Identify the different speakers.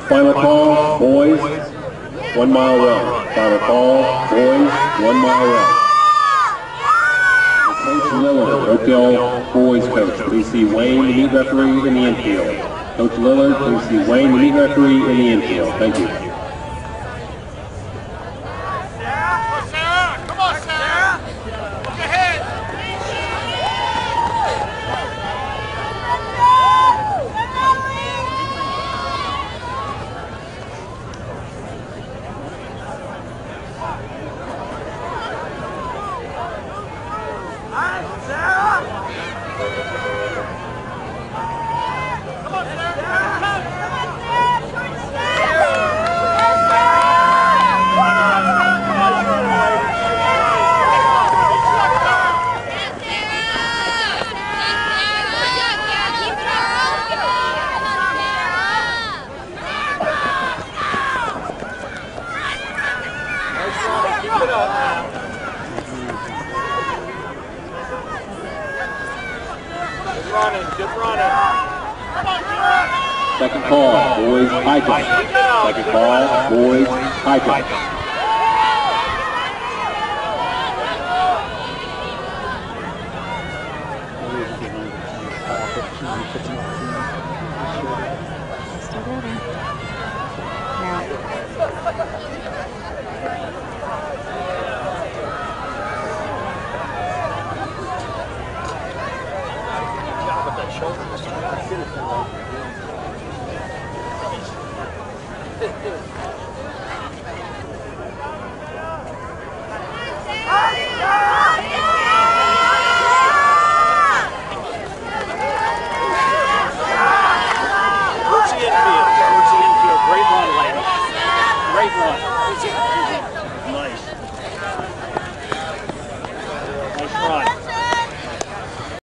Speaker 1: Final call, boys, 1 mile run. Final call, boys, 1 mile run. Coach Lillard, Oakdale boys coach. Please see Wayne, the meet referee, in the infield. Coach Lillard, please see Wayne, the meet referee, in the infield. Thank you. Second call, boys, high jump. Second call, boys, high jump.
Speaker 2: Great run.